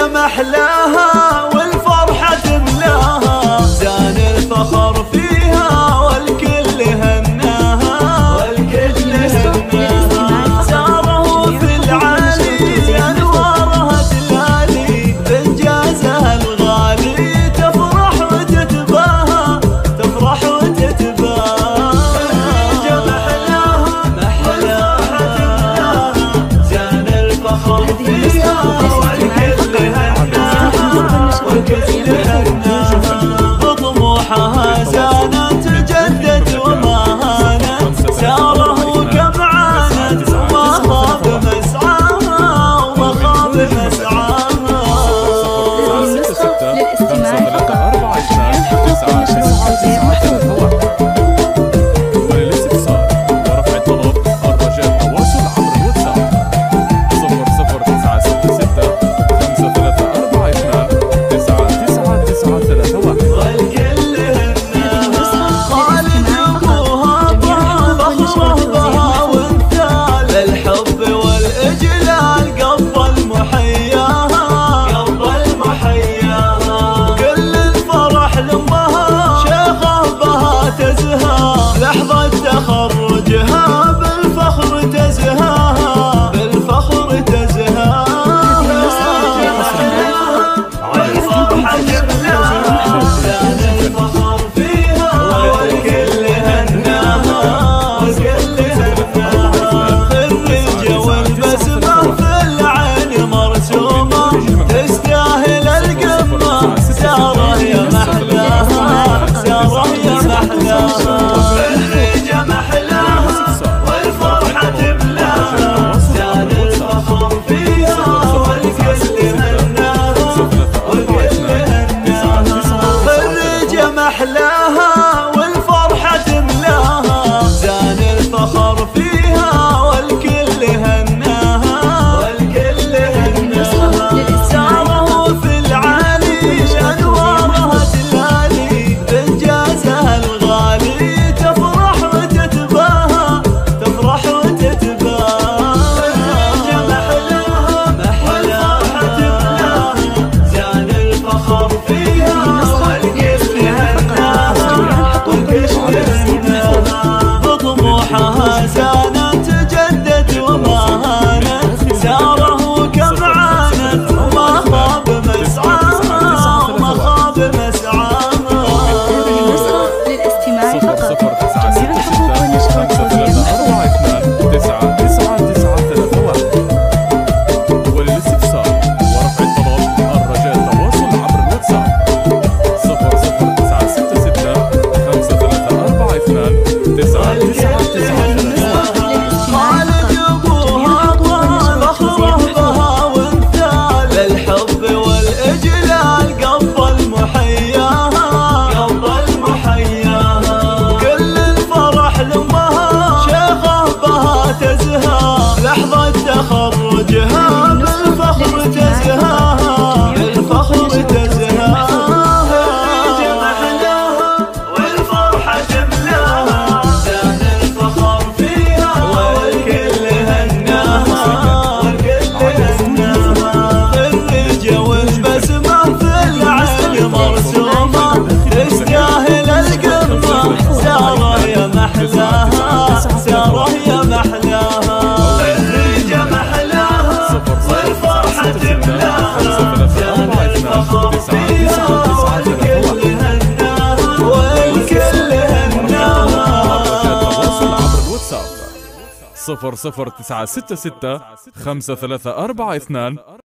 محلاها والفرحة تملاها، زان الفخر فيها والكل هناها، والكل هناها. ساره في العالي أنوارها تلالي، بإنجازها الغالي تفرح وتتباهى، تفرح وتتباهى. محلاها محلاها تملاها، زان الفخر فيها والكل هناها، والكل هناها. بطموحها زانت جدت وما هانت، ساره كم عانت وما خاب مسعاها، وما خاب مسعاها. وللاستفسار ورفع الطلب الرجاء التواصل عبر الواتساب 00966534299991. والكل هناها، خالد ابوها طال فخره بها وامثال، الحب والاجلال قبل محياها، قبل محياها. كل الفرح لامها شيخه بها تزهى، لحظة تخرجها بالفخر تزهاها، بالفخر تزهاها. والفرحة تملاها، زان الفخر فيها والكل هناها، والكل هناها. خريجة والبسمة في العين مرسومة، تستاهل القمة، سارة يا محلاها، سارة يا محلاها. خريجة محلاها والفرحة تملاها، زان الفخر فيها والكل هناها، والكل هناها. خريجة محلاها والفرحة تملاها، زان الفخر فيها والكل هناها، والكل هناها. ساره في العالي أنوارها تلالي، بإنجازها الغالي تفرح وتتباهى، تفرح وتتباهى. خريجة محلاها والفرحة تملاها، زان الفخر فيها والكل هناها، والكل هناها. بطموحها زانت جدت وما هانت، ساره كم عانت وما خاب مسعاها، وما خاب مسعاها. للاستماع فقط. 00966534299991. وللاستفسار ورفع الطلب الرجاء التواصل عبر الواتساب 00966534299991. خالد ابوها طال فخره بها وامثال، الحب والاجلال قبل محياها، قبل محياها. كل الفرح لامها شيخه بها تزهى، لحظة تخرجها بالفخر تزهاها، بالفخر تزهاها. خريجة محلاها والفرحة تملاها، زان الفخر فيها والكل هناها، والكل هناها. خريجة والبسمة في العين مرسومة، تستاهل القمة، سارة يا محلاها، سارة يا محلاها. خريجة محلاها والفرحة تملاها، زان الفخر فيها والكل هناها، والكل هناها. التواصل عبر الواتساب 0096653429